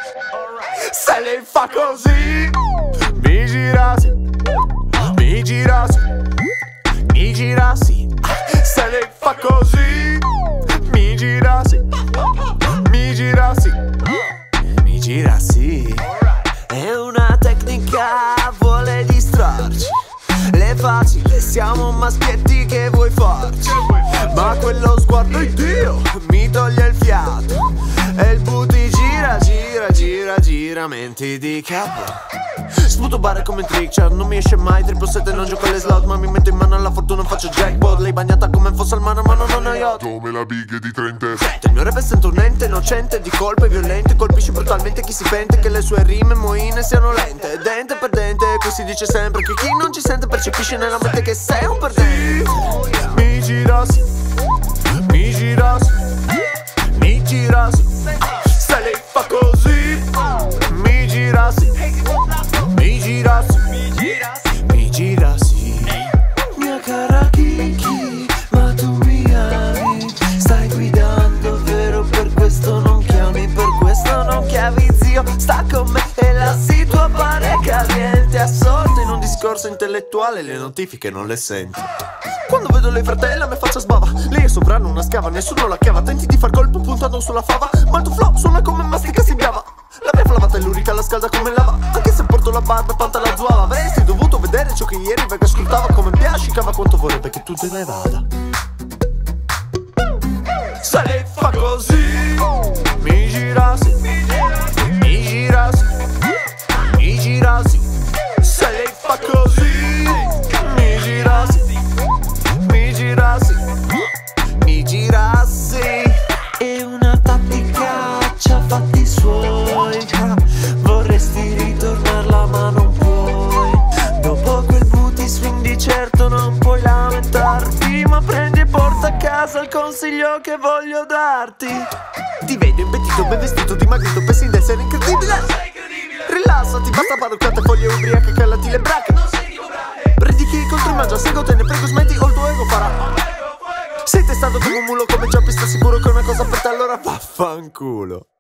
Se lei fa così, mi gira sì, mi gira sì, mi gira sì. Se lei fa così, mi gira sì, mi gira sì, mi gira sì. È una tecnica, vuole distrarci. Le facili, siamo maschietti che vuoi farci. Ma quello sguardo, Dio, mi toglie il fiato. E il booty gira, gira, gira, gira, menti di capo. Sputo bare come trickshot, non mi esce mai 777, non gioco alle slot. Ma mi metto in mano alla fortuna, faccio jackpot. Lei bagnata come fosse al mano, ma non ho yacht. Come la big di Trent. Il mio rap è sempre un ente innocente, di colpe violente. Colpisce brutalmente chi si pente, che le sue rime moine siano lente. Dente per dente, qui si dice sempre che chi non ci sente percepisce nella mente che sei un perdente. Mi gira sì, mi gira sì, mi gira sì. Se lei fa così, mi gira sì, mi gira sì, mi gira sì. Mia cara Kiki, ma tu mi ami. Stai guidando, vero? Per questo non chiami, per questo non chiavi zio. Sta con me e la situa appare caliente. Assorto in un discorso intellettuale, le notifiche non le senti. Quando vedo lei fratella me faccia sbava. Lei è sovrano, una scava, nessuno la chiava. Tenti di far colpo puntando sulla fava, ma il tuo flow suona come mastica si biava. La mia flavata è lurica, la scalda come lava. Anche se porto la barba e panta la zuava. Avresti dovuto vedere ciò che ieri Vega ascoltava. Come piascicava quanto vorrebbe che tu te ne vada. Se lei fa così, mi gira sì, mi gira sì, mi gira sì. Se lei fa così, mi gira sì, mi gira sì, mi gira sì. È una tattica, c'ha fatti suoi. Vorresti ritornarla ma non puoi. Dopo quel booty swing di certo non puoi lamentarti. Ma prendi e porta a casa il consiglio che voglio darti. Ti vedo imbettito, ben vestito, dimagrito, pensi di essere incredibile. Rilassati, basta parruccate, foglie ubriache, callati le bracche. Predichi contro il mangia, seguo te, ne prego smetti o il tuo ego farà. Sei testato come un mulo, come già sta sicuro che è una cosa per te, allora vaffanculo.